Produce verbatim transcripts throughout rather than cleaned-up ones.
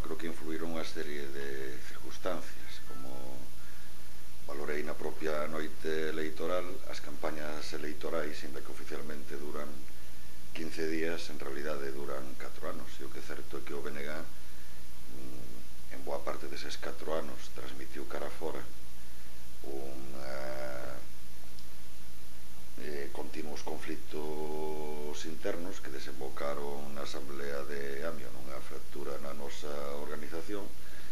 creo que influíron unha serie de circunstancias, como valorei na propia noite electoral as campañas electorais, inda que oficialmente duran quince días, en realidade duran catro anos, e o que é certo é que o B N G en boa parte deses catro anos transmitiu cara fora unha eh, continuos conflitos internos que desembocaron na Asamblea de Amio nunha fractura na nosa organización,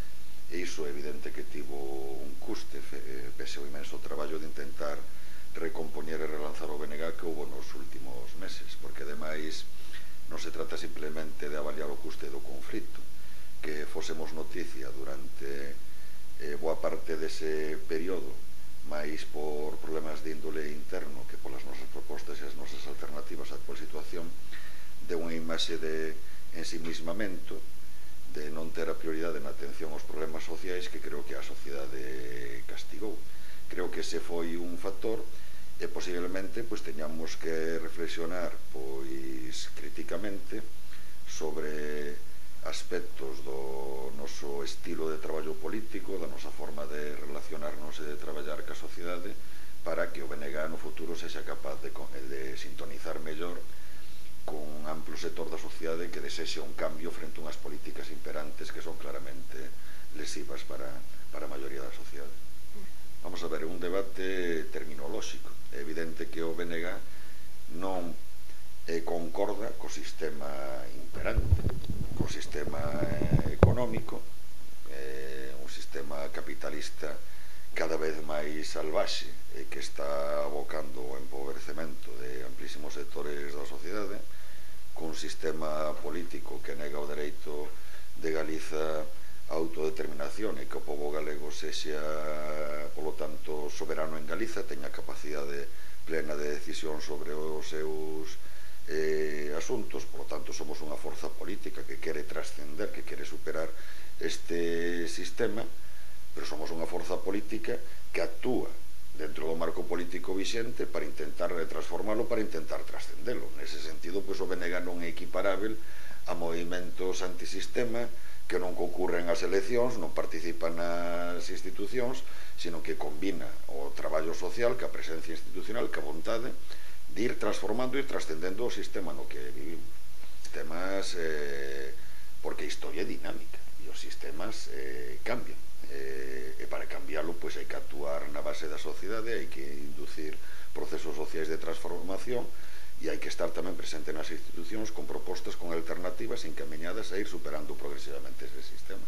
e iso é evidente que tivo un custe, pese ao imenso traballo de intentar recompoñer e relanzar o B N G que houve nos últimos meses, porque ademais non se trata simplemente de avaliar o custe do conflito, que fosemos noticia durante eh, boa parte dese período, máis por problemas de índole interno que polas nosas propostas e as nosas alternativas á actual situación, de unha imaxe de ensimismamento, de non ter a prioridade na atención aos problemas sociais que creo que a sociedade castigou. Creo que ese foi un factor, e posiblemente pois teñamos que reflexionar pois críticamente sobre aspectos do noso estilo de traballo político, da nosa forma de relacionarnos e de traballar ca sociedade, para que o B N G no futuro sexa capaz de, de sintonizar mellor con un amplo sector da sociedade que desexe un cambio frente a unhas políticas imperantes que son claramente lesivas para, para a maioría da sociedade. Vamos a ver, un debate terminolóxico. É evidente que o B N G non eh, concorda co sistema imperante, co sistema eh, económico, eh, un sistema capitalista cada vez máis salvaxe e que está abocando o empobrecemento de amplísimos sectores da sociedade, cun sistema político que nega o dereito de Galiza a autodeterminación e que o pobo galego sexa, polo tanto, soberano en Galiza, teña capacidade plena de decisión sobre os seus eh, asuntos. Por lo tanto, somos unha forza política que quere trascender, que quere superar este sistema, pero somos unha forza política que actúa dentro do marco político vixente para intentar transformalo, para intentar trascendelo. Nese sentido, pois, o B N G non é equiparável a movimentos antisistema que non concurren ás eleccións, non participan nas institucións, sino que combina o traballo social ca presencia institucional, ca vontade de ir transformando e trascendendo o sistema no que vivimos. Sistemas, eh, porque a historia é dinámica e os sistemas eh, cambian, eh, e para cambiarlo pois hai que actuar na base da sociedade, hai que inducir procesos sociais de transformación e hai que estar tamén presente nas institucións con propostas, con alternativas encaminhadas a ir superando progresivamente ese sistema.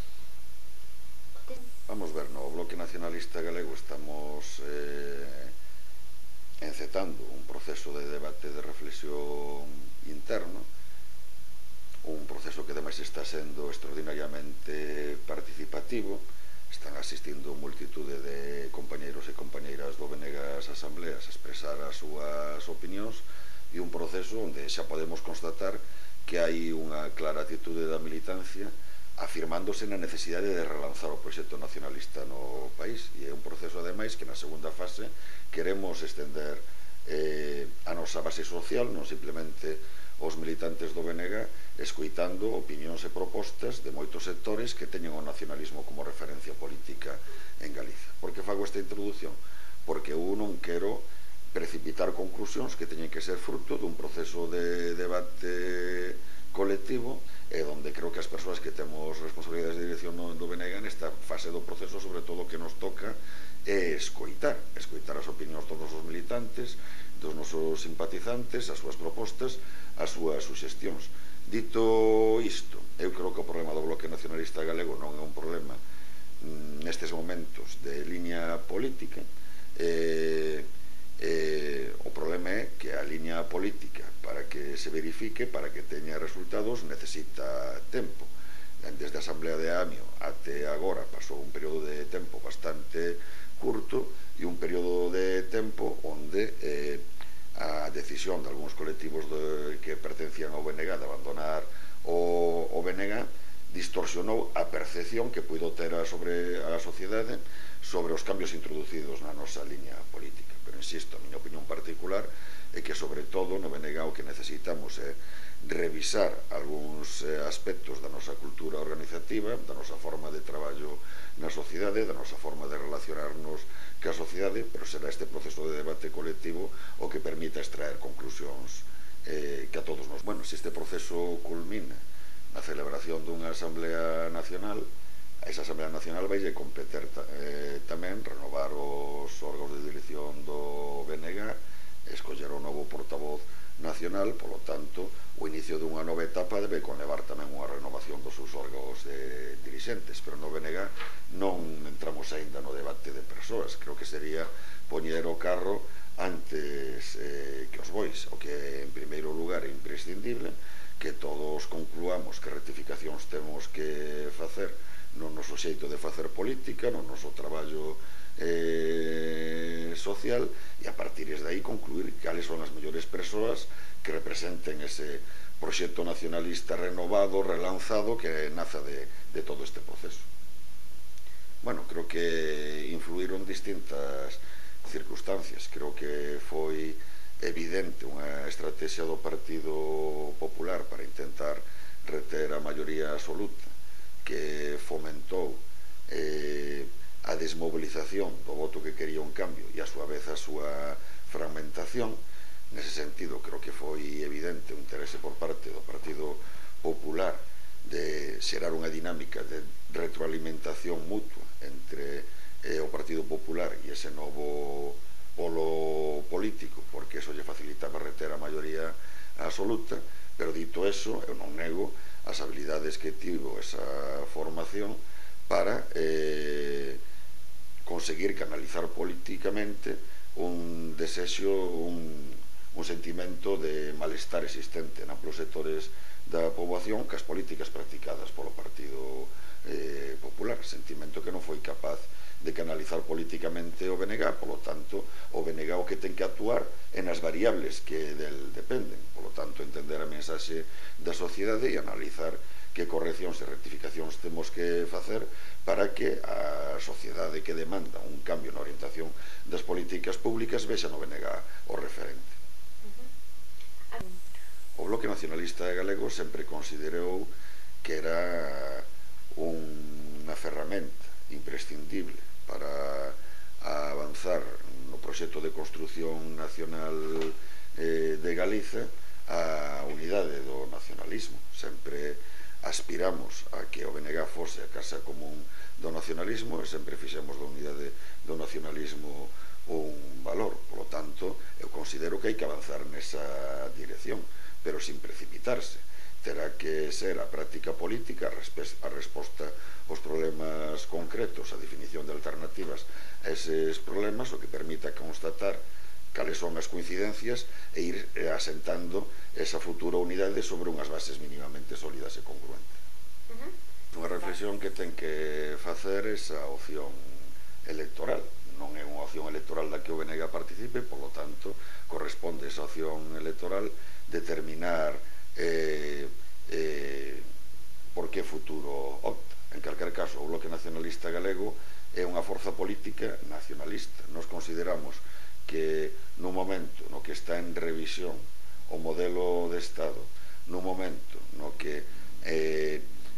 Vamos ver, no Bloque Nacionalista Galego estamos eh, encetando un proceso de debate, de reflexión interno, un proceso que ademais está sendo extraordinariamente participativo. Están asistindo multitude de compañeiros e compañeiras do B N G ás asambleas a expresar as súas opinións, e un proceso onde xa podemos constatar que hai unha clara atitude da militancia afirmándose na necesidade de relanzar o proxecto nacionalista no país, e é un proceso ademais que na segunda fase queremos estender eh, a nosa base social, non simplemente os militantes do B N G, escoitando opinións e propostas de moitos sectores que teñen o nacionalismo como referencia política en Galiza. Por que fago esta introdución? Porque eu non quero precipitar conclusións que teñen que ser fruto dun proceso de debate colectivo, e onde creo que as persoas que temos responsabilidades de dirección do B N G nesta fase do proceso, sobre todo o que nos toca é escoitar, escoitar as opinións dos nosos militantes, dos nosos simpatizantes, as súas propostas, as súas suxestións. Dito isto, eu creo que o problema do Bloque Nacionalista Galego non é un problema nestes momentos de liña política. eh, eh, o problema é que a liña política, para que se verifique, para que teña resultados, necesita tempo. Desde a Asamblea de Amio até agora pasou un período de tempo bastante curto, e un período de tempo onde eh, a decisión de algúns colectivos de, que pertencían ao B N G de abandonar o, o B N G distorsionou a percepción que puido ter a sobre a sociedade sobre os cambios introducidos na nosa liña política. Pero insisto, a miña opinión particular é que sobre todo no B N G o que necesitamos é revisar algúns aspectos da nosa cultura organizativa, da nosa forma de traballo na sociedade, da nosa forma de relacionarnos ca sociedade, pero será este proceso de debate colectivo o que permita extraer conclusións eh, que a todos nos... Bueno, se este proceso culmina na celebración dunha Asamblea Nacional, a esa Asamblea Nacional vai competir eh, tamén renovar os órganos de dirección do B N G, escoller o novo portavoz nacional, polo tanto, o inicio dunha nova etapa debe conlevar tamén unha renovación dos seus órganos de dirixentes, pero no B N G non entramos aínda no debate de persoas. Creo que sería poñer o carro antes eh, que os bois, o que en primeiro lugar é imprescindible que todos concluamos que rectificacións temos que facer no noso xeito de facer política, no noso traballo eh, social, e a partir de aí concluir cales son as mellores persoas que representen ese proxecto nacionalista renovado, relanzado, que naza de, de todo este proceso. Bueno, creo que influíron distintas circunstancias. Creo que foi evidente unha estrategia do Partido Popular para intentar reter a maioría absoluta, que fomentou eh, a desmovilización do voto que quería un cambio e a súa vez a súa fragmentación. Nese sentido, creo que foi evidente o interese por parte do Partido Popular de xerar unha dinámica de retroalimentación mutua entre eh, o Partido Popular e ese novo polo político, porque eso lle facilitaba reter a maioría absoluta. Pero dito eso, eu non nego as habilidades que tivo esa formación para eh, conseguir canalizar políticamente un desexo, un, un sentimento de malestar existente en amplos sectores da poboación cas políticas practicadas polo Partido eh, Popular, sentimento que non foi capaz de canalizar políticamente o B N G, polo tanto, o B N G o que ten que actuar en as variables que del dependen, polo tanto, entender a mensaxe da sociedade e analizar que correccións e rectificacións temos que facer para que a sociedade que demanda un cambio na orientación das políticas públicas vexa no B N G o referente. O Bloque Nacionalista Galego sempre considerou que era unha ferramenta imprescindible para avanzar no proxecto de construción nacional eh, de Galiza a unidade do nacionalismo. Sempre aspiramos a que o B N G fose a casa común do nacionalismo e sempre fixemos da unidade do nacionalismo un valor. Por lo tanto, eu considero que hai que avanzar nesa dirección, pero sin precipitarse. Terá que ser a práctica política a resposta aos problemas concretos, a definición de alternativas a eses problemas, o que permita constatar cales son as coincidencias e ir asentando esa futura unidade sobre unhas bases mínimamente sólidas e congruentes. Uh-huh. Unha reflexión que ten que facer esa opción electoral. Non é unha opción electoral da que o B N G participe, polo tanto, corresponde esa opción electoral determinar eh, eh, por que futuro opta. En calquer caso, o Bloque Nacionalista Galego é unha forza política nacionalista. Nos consideramos que no momento no que está en revisión o modelo de Estado, no momento no que eh,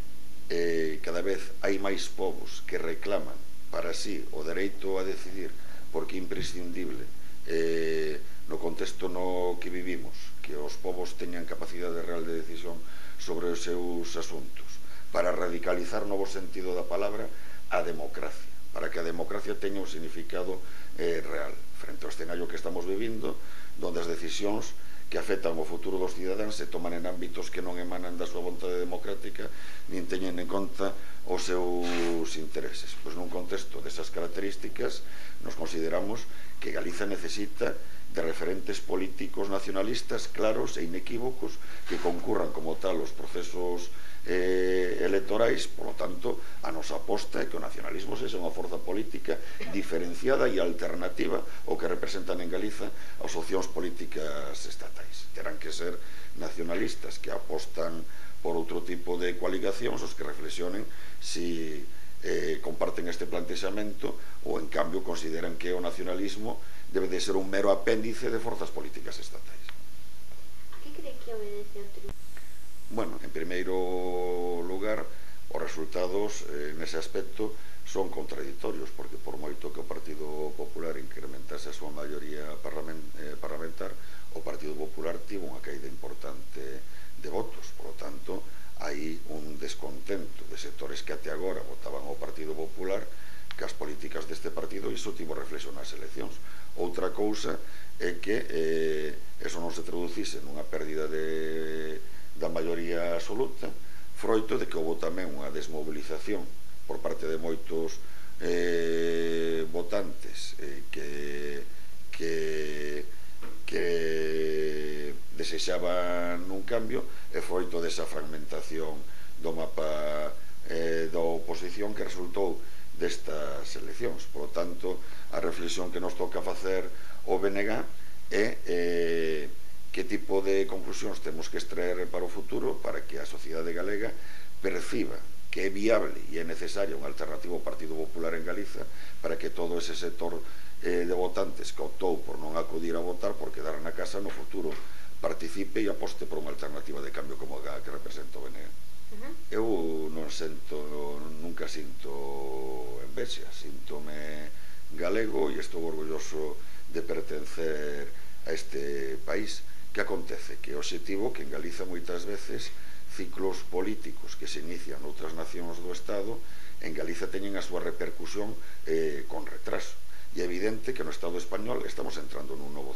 eh, cada vez hai máis povos que reclaman para sí o dereito a decidir, porque é imprescindible eh, no contexto no que vivimos que os povos teñan capacidade real de decisión sobre os seus asuntos, para radicalizar novo sentido da palabra a democracia, para que a democracia teña un significado eh, real frente ao escenario que estamos vivindo, donde as decisións que afectan o futuro dos cidadáns se toman en ámbitos que non emanan da súa vontade democrática nin teñen en conta os seus intereses. Pois nun contexto desas características nos consideramos que Galiza necesita de referentes políticos nacionalistas claros e inequívocos que concurran como tal os procesos eh, electorais. Por lo tanto, a nosa aposta é que o nacionalismo sexa unha forza política diferenciada e alternativa ao que representan en Galiza as opcións políticas estatais. Terán que ser nacionalistas que apostan por outro tipo de coaligacións os que reflexionen si eh, comparten este plantexamento ou en cambio consideran que o nacionalismo debe de ser un mero apéndice de forzas políticas estatais. Que cree que obedece ao triunfo? Bueno, en primeiro lugar, os resultados eh, nese aspecto son contradictorios, porque por moito que o Partido Popular incrementase a súa maioría parlamentar, o Partido Popular tivo unha caída importante de votos. Por lo tanto, hai un descontento de sectores que até agora votaban ao Partido Popular que as políticas deste partido, iso tivo reflexo nas eleccións. Outra cousa é que eh, eso non se traducise nunha pérdida de, da maioría absoluta, froito de que houve tamén unha desmobilización por parte de moitos eh, votantes eh, que, que, que desexaban un cambio, e froito desa fragmentación do mapa eh, da oposición que resultou destas eleccións. Por lo tanto, a reflexión que nos toca facer o B N G é eh, que tipo de conclusións temos que extraer para o futuro para que a sociedade galega perciba que é viable e é necesaria unha alternativa ao Partido Popular en Galiza para que todo ese sector eh, de votantes que optou por non acudir a votar, por quedar na casa, no futuro participe e aposte por unha alternativa de cambio como a que representa o B N G. Uh-huh. Eu non sento, nunca sinto envexa, síntome galego e estou orgulloso de pertencer a este país. Que acontece? Que o obxectivo que en Galiza moitas veces ciclos políticos que se inician noutras nacións do Estado en Galiza teñen a súa repercusión eh, con retraso. E é evidente que no Estado español estamos entrando nun novo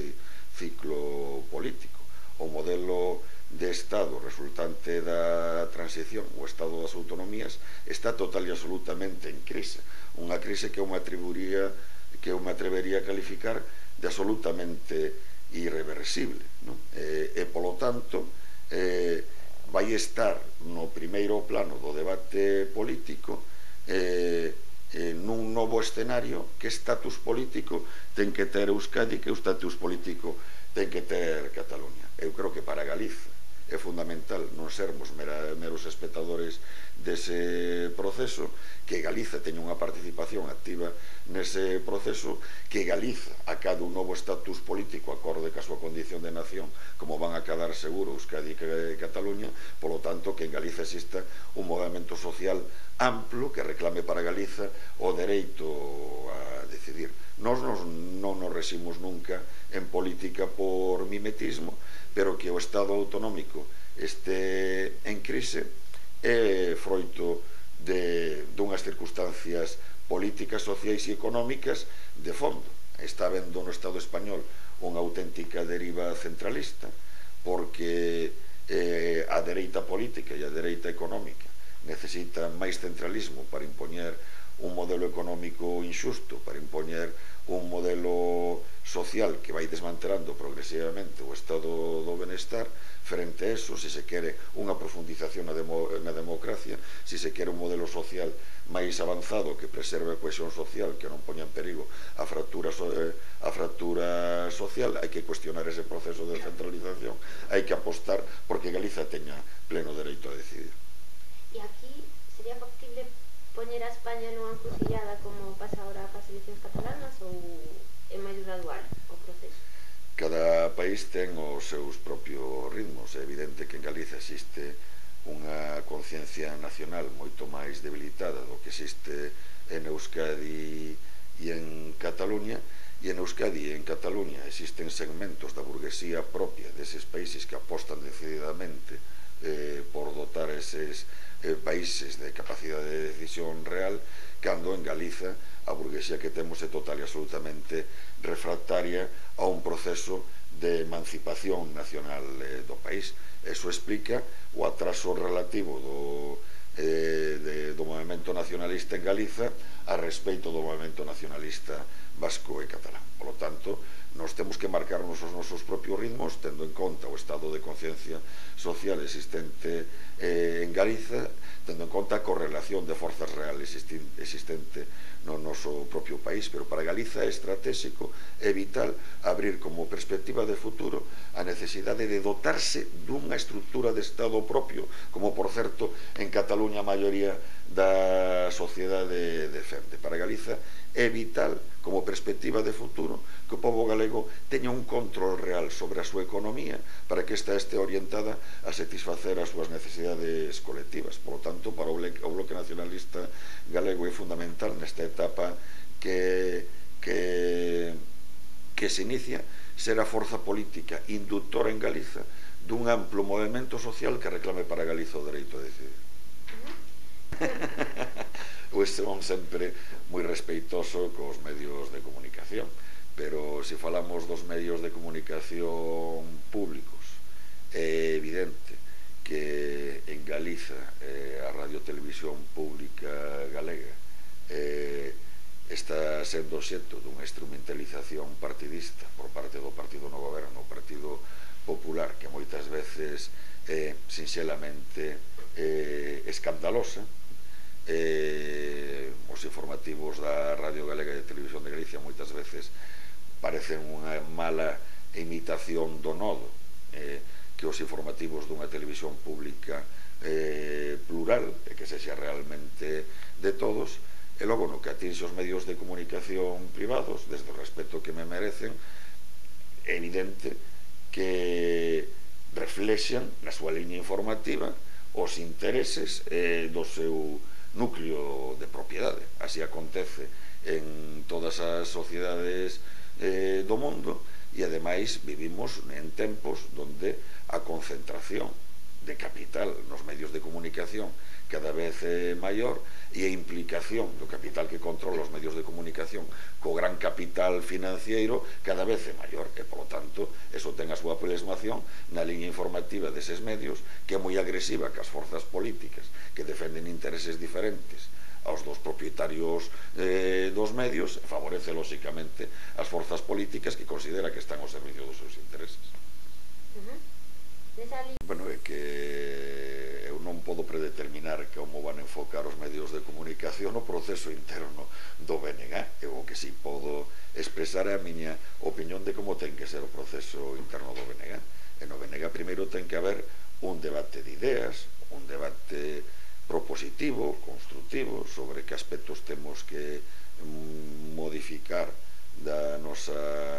ciclo político. O modelo de Estado resultante da transición, o Estado das autonomías, está total e absolutamente en crise. Unha crise que eu me atribuiría, que eu me atrevería a calificar de absolutamente irreversible, non? E, e polo tanto eh, vai estar no primeiro plano do debate político eh, eh, nun novo escenario que estatus político ten que ter Euskadi, que o estatus político ten que ter Cataluña. Eu creo que para Galiza é fundamental non sermos mera, meros espectadores dese proceso, que Galiza teña unha participación activa nese proceso, que Galiza acade un novo estatus político acorde ca súa condición de nación, como van a quedar seguro Euskadi e Cataluña. Polo tanto, que en Galiza exista un movimento social amplo que reclame para Galiza o dereito a decidir. Nós non nos reximos nunca en política por mimetismo, pero que o Estado autonómico este en crise é froito de dunhas circunstancias políticas, sociais e económicas de fondo. Está vendo no Estado español unha auténtica deriva centralista, porque eh, a dereita política e a dereita económica necesitan máis centralismo para impoñer un modelo económico injusto, para impoñer un modelo social que vai desmantelando progresivamente o estado do benestar. Frente a eso, se se quere unha profundización na, demo, na democracia, se se quere un modelo social máis avanzado que preserve a cohesión social, que non poña en perigo a fractura, a fractura social, hai que cuestionar ese proceso de centralización, hai que apostar porque Galiza teña pleno dereito a decidir. E aquí sería factible poñer a España nunha encrucillada como pasa agora cas eleccións catalanas, ou é máis gradual o proceso? Cada país ten os seus propios ritmos. É evidente que en Galiza existe unha conciencia nacional moito máis debilitada do que existe en Euskadi e en Cataluña, e en Euskadi e en Cataluña existen segmentos da burguesía propia deses países que apostan decididamente eh, por dotar eses eh, países de capacidade de decisión real, cando en Galiza a burguesía que temos é total e absolutamente refractaria a un proceso de emancipación nacional eh, do país. Eso explica o atraso relativo do, eh, de, do movimento nacionalista en Galiza a respeito do movimento nacionalista vasco e catalán. Por lo tanto, nos temos que marcarnos os nosos propios ritmos, tendo en conta o estado de conciencia social existente eh, en Galiza, tendo en conta a correlación de forzas reales existente no noso propio país, pero para Galiza é estratégico e vital abrir como perspectiva de futuro a necesidade de dotarse dunha estrutura de Estado propio, como por certo en Cataluña a maioría da sociedade defende. Para Galiza é vital como perspectiva de futuro que o pobo galego teña un control real sobre a súa economía para que esta este orientada a satisfacer as súas necesidades colectivas. Por lo tanto, para o Bloque Nacionalista Galego é fundamental nesta etapa que, que, que se inicia ser a forza política inductora en Galiza dun amplo movimento social que reclame para Galiza o dereito a decidir. Pois son sempre moi respeitoso cos medios de comunicación, pero se falamos dos medios de comunicación públicos, é evidente que en Galiza eh, a radiotelevisión pública galega eh, está sendo obxecto dunha instrumentalización partidista por parte do partido no goberno, o Partido Popular, que moitas veces é eh, sinxelamente eh, escandalosa. Eh, os informativos da Radio Galega e de Televisión de Galicia moitas veces parecen unha mala imitación do nodo, eh, que os informativos dunha televisión pública eh, plural e que sexa realmente de todos, e logo no que atinxe os medios de comunicación privados, desde o respeto que me merecen, é evidente que reflexan na súa liña informativa os intereses eh, do seu núcleo de propiedade. Así acontece en todas as sociedades eh, do mundo, e ademais vivimos en tempos donde a concentración de capital nos medios de comunicación cada vez é maior e a implicación do capital que controla os medios de comunicación co gran capital financiero cada vez é maior, e polo tanto eso ten a súa plasmación na liña informativa deses medios, que é moi agresiva cas forzas políticas que defenden intereses diferentes aos dos propietarios eh, dos medios, e favorece lóxicamente as forzas políticas que considera que están ao servicio dos seus intereses. Uh-huh. Bueno, é que eu non podo predeterminar como van enfocar os medios de comunicación o proceso interno do B N G. Eu o que si podo expresar é a miña opinión de como ten que ser o proceso interno do B N G. E no B N G primeiro ten que haber un debate de ideas, un debate propositivo, constructivo, sobre que aspectos temos que modificar da nosa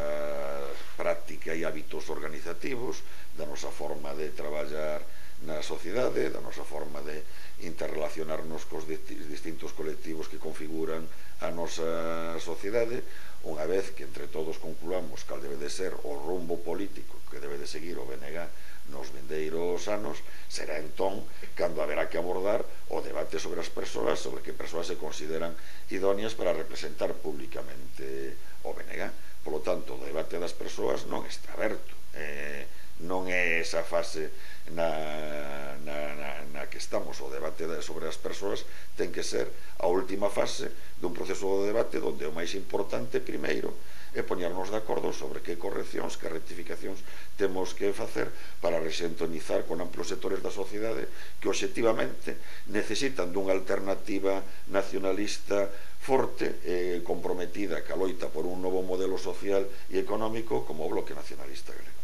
práctica e hábitos organizativos, da nosa forma de traballar na sociedade, da nosa forma de interrelacionarnos cos distintos colectivos que configuran a nosa sociedade, unha vez que entre todos concluamos cal debe de ser o rumbo político que debe de seguir o B N G nos vindeiros anos, será entón cando haberá que abordar o debate sobre as persoas, sobre que persoas se consideran idóneas para representar públicamente o B N G. Por lo tanto, o debate das persoas non está aberto, eh, non é esa fase na, na, na, na que estamos. O debate sobre as persoas ten que ser a última fase dun proceso de debate onde o máis importante primeiro é poñernos de acordo sobre que correccións, que rectificacións temos que facer para resintonizar con amplos sectores da sociedade que obxectivamente necesitan dunha alternativa nacionalista forte e comprometida que loita por un novo modelo social e económico como o Bloque Nacionalista Galego.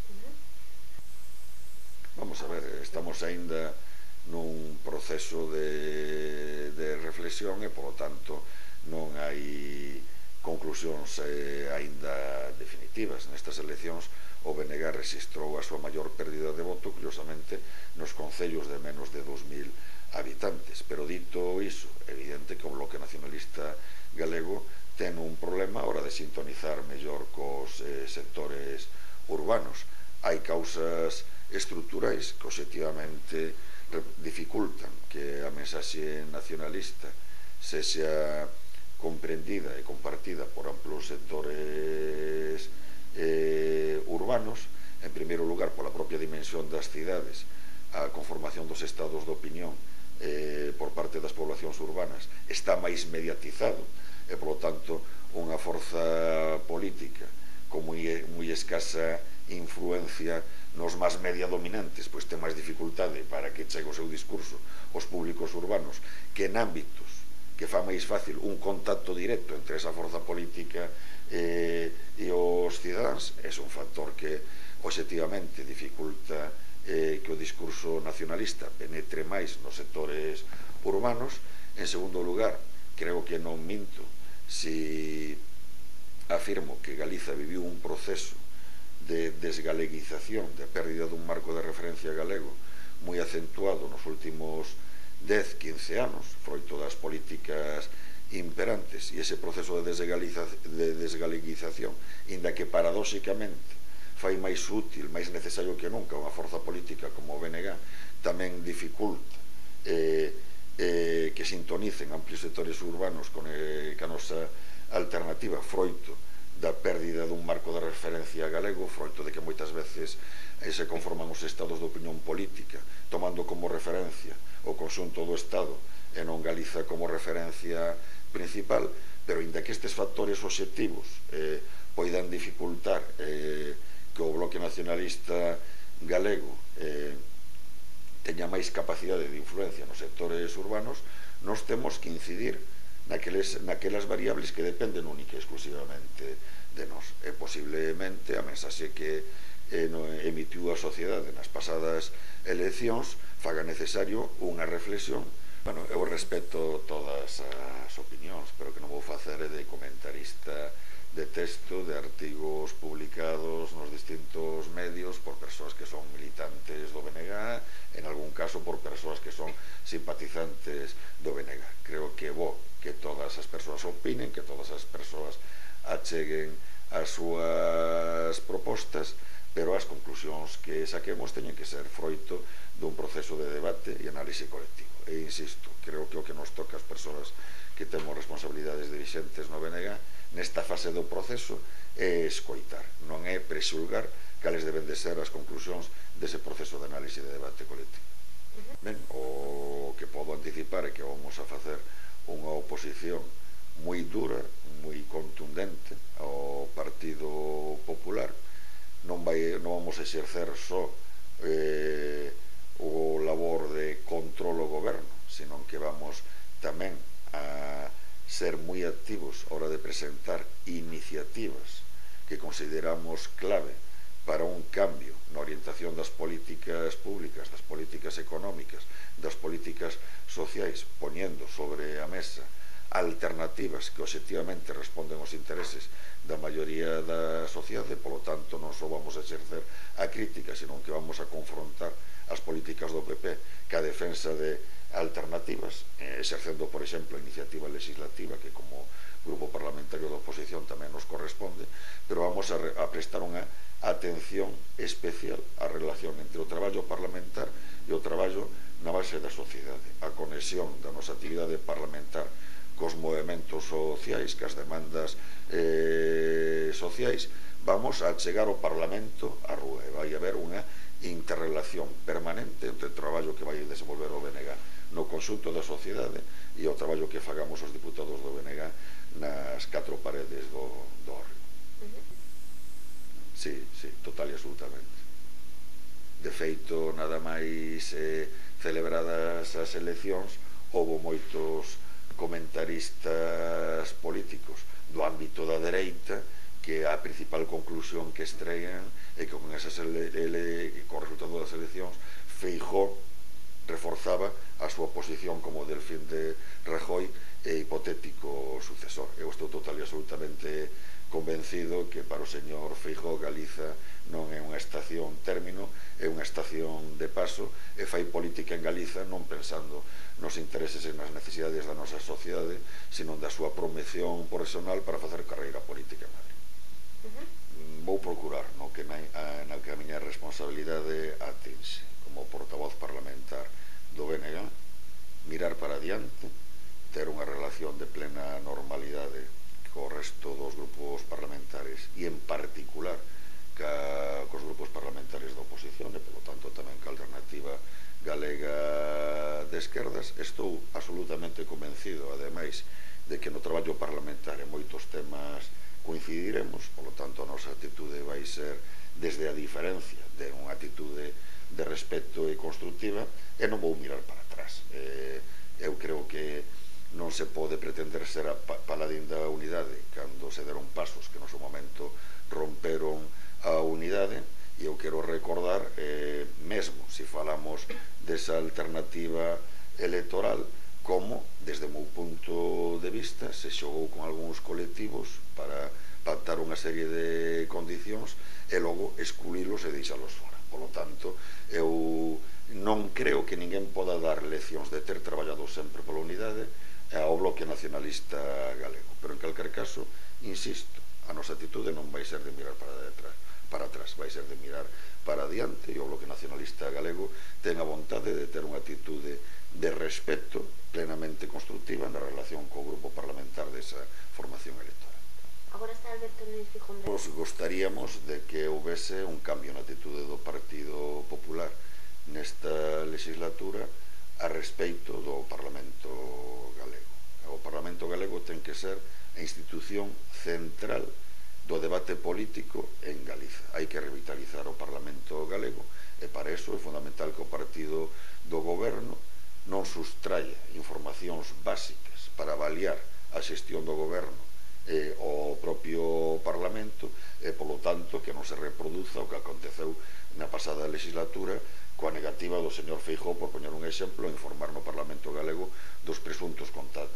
Vamos a ver, estamos aínda nun proceso de, de reflexión e, polo tanto, non hai conclusións eh, aínda definitivas. Nestas eleccións o B N G registrou a súa maior pérdida de voto, curiosamente, nos concellos de menos de dos mil habitantes. Pero dito iso, é evidente que o Bloque Nacionalista Galego ten un problema a hora de sintonizar mellor cos eh, sectores urbanos. Hai causas estruturais que obxectivamente dificultan que a mensaxe nacionalista sexa comprendida e compartida por amplos sectores eh, urbanos. En primeiro lugar, pola propia dimensión das cidades, a conformación dos estados de opinión eh, por parte das poblacións urbanas está máis mediatizado e, polo tanto, unha forza política con moi, moi escasa influencia nos más media dominantes pois ten máis dificultade para que chegue o seu discurso aos públicos urbanos, que en ámbitos que fa máis fácil un contacto directo entre esa forza política eh, e os cidadáns, é un factor que obxectivamente dificulta eh, que o discurso nacionalista penetre máis nos sectores urbanos. En segundo lugar, creo que non minto si afirmo que Galiza viviu un proceso de desgaleguización, de pérdida dun marco de referencia galego moi acentuado nos últimos dez, quince anos, froito das políticas imperantes, e ese proceso de, de desgaleguización, inda que paradóxicamente fai máis útil, máis necesario que nunca unha forza política como o B N G, tamén dificulta eh, eh, que sintonicen amplios sectores urbanos con eh, que a nosa alternativa, froito da pérdida dun marco de referencia galego, froito de que moitas veces eh, se conforman os estados de opinión política tomando como referencia o conxunto do Estado e non Galiza como referencia principal, pero inda que estes factores obxectivos eh, poidan dificultar eh, que o bloque nacionalista galego eh, teña máis capacidade de influencia nos sectores urbanos, nos temos que incidir naqueles, naquelas variables que dependen única e exclusivamente de nós. E posiblemente a mensaxe que eh, no, emitiu a sociedade nas pasadas eleccións faga necesario unha reflexión. Bueno, eu respeto todas as opinións, pero que non vou facer de comentarista de texto de artigos publicados nos distintos medios por persoas que son militantes do B N G, en algún caso por persoas que son simpatizantes do B N G. Creo que é bo que todas as persoas opinen, que todas as persoas acheguen as súas propostas, pero as conclusións que saquemos teñen que ser froito dun proceso de debate e análise colectivo. E insisto, creo que o que nos toca as persoas que temos responsabilidades dirixentes no B N G nesta fase do proceso é escoitar, non é prexulgar cales deben de ser as conclusións dese proceso de análise de debate colectivo. Ben, o que podo anticipar é que vamos a facer unha oposición moi dura, moi contundente ao Partido Popular. Non, vai, non vamos a exercer só eh, o labor de control ao goberno, senón que vamos tamén a ser moi activos a hora de presentar iniciativas que consideramos clave para un cambio na orientación das políticas públicas, das políticas económicas, das políticas sociais, poñendo sobre a mesa alternativas que obxectivamente responden aos intereses da maioría da sociedade. Polo tanto, non só vamos a exercer a crítica, senón que vamos a confrontar as políticas do P P ca defensa de alternativas, eh, exercendo, por exemplo, a iniciativa legislativa que como grupo parlamentario da oposición tamén nos corresponde, pero vamos a, re, a prestar unha atención especial á relación entre o traballo parlamentar e o traballo na base da sociedade, a conexión da nosa actividade parlamentar cos movementos sociais, cas demandas eh, sociais. Vamos a chegar o Parlamento á rúa e vai haber unha interrelación permanente entre o traballo que vai desenvolver o B N G no conxunto da sociedade e o traballo que fagamos os diputados do B N G nas catro paredes do, do órgano. Sí, sí, total e absolutamente. De feito, nada máis eh, celebradas as eleccións, houbo moitos comentaristas políticos do ámbito da dereita que a principal conclusión que extraían é que con, esas ele, ele, con o resultado das eleccións Feijóo reforzaba a súa posición como Delfín de Rajoy e hipotético sucesor. Eu estou total e absolutamente convencido que para o señor Feijóo Galiza non é unha estación término, é unha estación de paso, e fai política en Galiza non pensando nos intereses e nas necesidades da nosa sociedade, sino da súa promoción profesional para facer carreira política en Madrid. Uh-huh. Vou procurar no que, na, na que a miña responsabilidade atinxe como portavoz parlamentar do B N G, mirar para adiante, ter unha relación de plena normalidade co resto dos grupos parlamentares e en particular ca, cos grupos parlamentarios da oposición e polo tanto tamén ca alternativa galega de esquerdas. Estou absolutamente convencido ademais de que no traballo parlamentar en moitos temas coincidiremos, polo tanto a nosa actitude vai ser desde a diferencia de unha atitude de respeto e constructiva, e non vou mirar para atrás. Eh, eu creo que non se pode pretender ser a paladín da unidade cando se deron pasos que no seu momento romperon a unidade, e eu quero recordar, eh, mesmo se falamos desa alternativa electoral, como, desde o meu punto de vista, se xogou con algúns colectivos para pactar unha serie de condicións e logo excluílos e deixalos fora. Por lo tanto, eu non creo que ninguén poda dar leccións de ter traballado sempre pola unidade ao Bloque Nacionalista Galego. Pero, en calquer caso, insisto, a nosa atitude non vai ser de mirar para detrás, para atrás, vai ser de mirar para adiante, e o Bloque Nacionalista Galego ten a vontade de ter unha atitude de respeto plenamente constructiva na relación co grupo parlamentar desa formación electoral. Agora está Alberto Núñez Feijóo. Nos gostaríamos de que houvese un cambio na atitude do Partido Popular nesta legislatura a respeito do Parlamento Galego. O Parlamento Galego ten que ser a institución central do debate político en Galiza. Hai que revitalizar o Parlamento Galego, e para iso é fundamental que o partido do goberno non sustraia informacións básicas para avaliar a xestión do goberno e o propio Parlamento, e polo tanto que non se reproduza o que aconteceu na pasada legislatura coa negativa do señor Feijóo, por poñer un exemplo, a informar no Parlamento Galego dos presuntos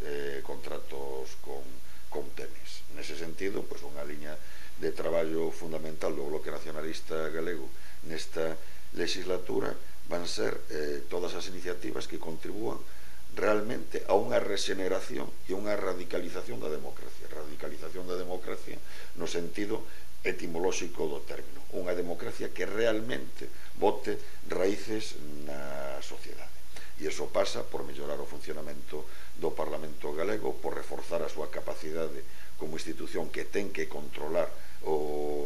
contratos con con Temis. Nese sentido, pois unha liña de traballo fundamental do Bloque Nacionalista Galego nesta legislatura van ser eh, todas as iniciativas que contribúan realmente a unha regeneración e unha radicalización da democracia. Radicalización da democracia no sentido etimolóxico do término. Unha democracia que realmente bote raíces na sociedade. E iso pasa por mellorar o funcionamento do Parlamento Galego, por reforzar a súa capacidade como institución que ten que controlar o,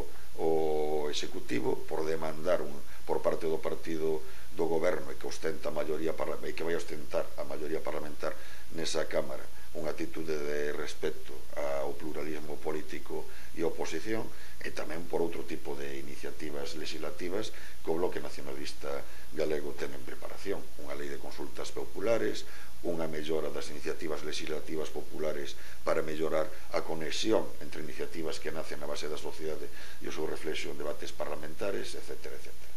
o Executivo, por demandar un, por parte do partido do goberno e que ostenta a maioría e que vai ostentar a maioría parlamentar nesa Cámara unha atitude de respeto ao pluralismo político e oposición, e tamén por outro tipo de iniciativas legislativas que o Bloque Nacionalista Galego ten en preparación. Unha lei de consultas populares, unha mellora das iniciativas legislativas populares para mellorar a conexión entre iniciativas que nacen na base da sociedade e o seu reflexo en debates parlamentares, etcétera, etcétera.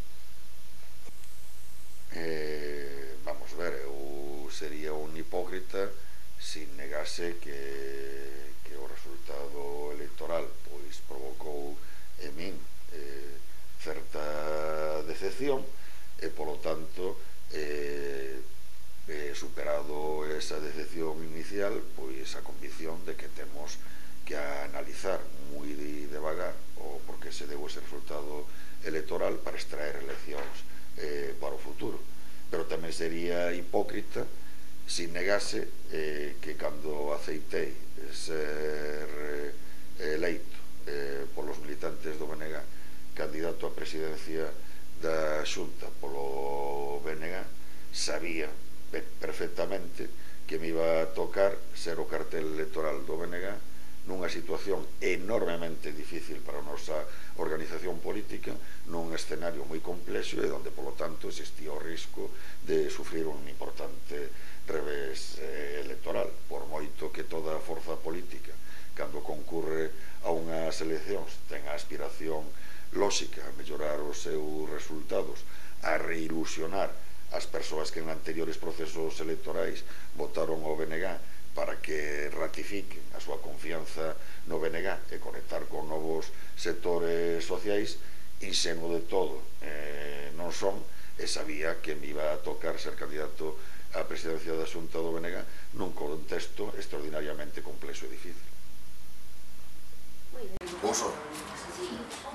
Eh, vamos ver, eu sería un hipócrita se negase que, que o resultado electoral pois provocou en min eh, certa decepción, e polo tanto eh, eh, superado esa decepción inicial, pois a convicción de que temos que analizar moi devagar o por que se deu ese resultado electoral para extraer eleccións eh, para o futuro. Pero tamén sería hipócrita se negase eh, que cando aceitei ser eh, eleito eh, polos militantes do B N G candidato á presidencia da Xunta polo B N G, sabía perfectamente que me iba a tocar ser o cartel electoral do B N G nunha situación enormemente difícil para a nosa organización política, nun escenario moi complexo e onde, polo tanto, existía o risco de sufrir un importante revés eh, electoral, por moito que toda a forza política, cando concurre a unhas eleccións, ten a aspiración lóxica a mellorar os seus resultados, a reilusionar as persoas que en anteriores procesos electorais votaron ao B N G para que ratifiquen a súa confianza no B N G e conectar con novos sectores sociais, insenuo de todo eh, non son, e sabía que me iba a tocar ser candidato á presidencia da Xunta do B N G nun contexto extraordinariamente complexo e difícil. Moi ben. Uso. Sí.